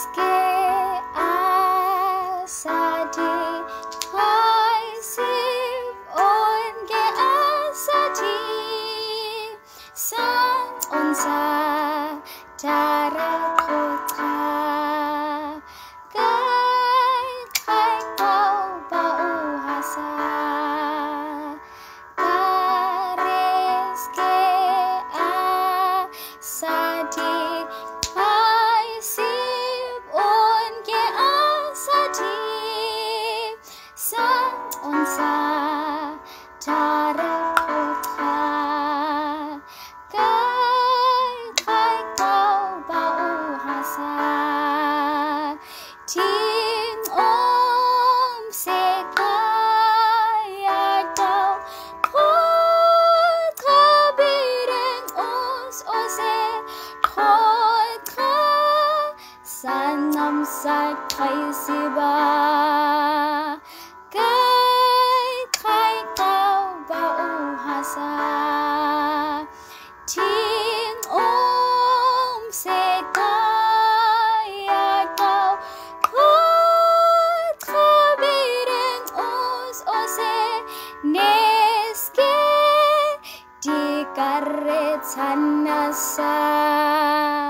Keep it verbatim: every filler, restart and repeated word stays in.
Neske asadi kaisib onge asadi sang onsa dara kota kai kai kau bau hasa kareske asadi kaisib onge asadi sang onsa dara kota kai kai kau bau hasa ting om sekaya kau khot kabireng os ose khot ka sanam sak kai siba kai kai kau bau hasa ting om sekaya kau khot kabireng os ose neske di karet sanasa